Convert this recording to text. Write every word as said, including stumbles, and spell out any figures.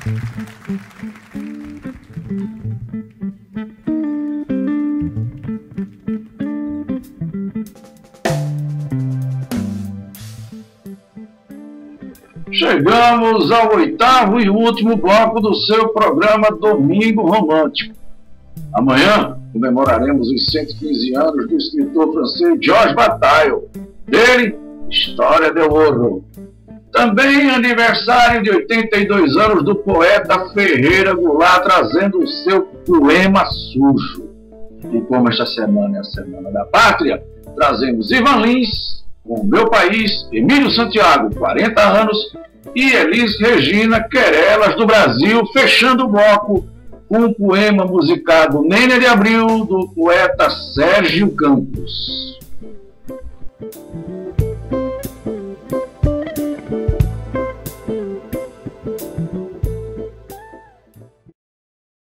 Chegamos ao oitavo e último bloco do seu programa Domingo Romântico. Amanhã comemoraremos os cento e quinze anos do escritor francês Georges Bataille. Dele, História de Ouro. Também aniversário de oitenta e dois anos do poeta Ferreira Goulart, trazendo o seu poema Sujo. E como esta semana é a Semana da Pátria, trazemos Ivan Lins, com Meu País, Emílio Santiago, quarenta anos, e Elis Regina, Querelas do Brasil, fechando o bloco com um poema musicado Nênia de Abril, do poeta Sérgio Campos.